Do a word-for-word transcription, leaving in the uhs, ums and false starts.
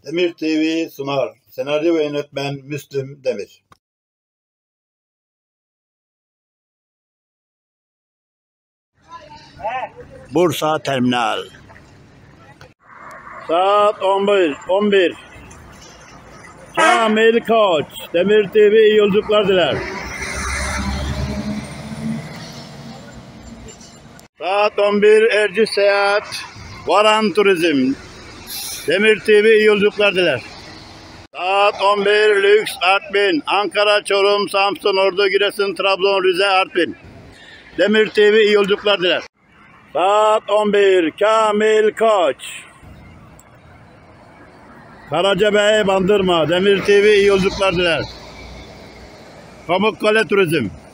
Demir T V sunar. Senaryo ve yönetmen Müslüm Demir. Bursa Terminal. Saat on bir. on bir. Kamil Koç. Demir T V iyi yolculuklar diler. Saat on bir. Erciyes Seyahat. Varan Turizm. Demir T V iyi yolculuklar diler. Saat on bir. Lüks Artvin. Ankara, Çorum, Samsun, Ordu, Giresun, Trabzon, Rize, Artvin. Demir T V iyi yolculuklar diler. Saat on bir. Kamil Koç. Karacabey, Bandırma. Demir T V iyi yolculuklar diler. Pamukkale Turizm.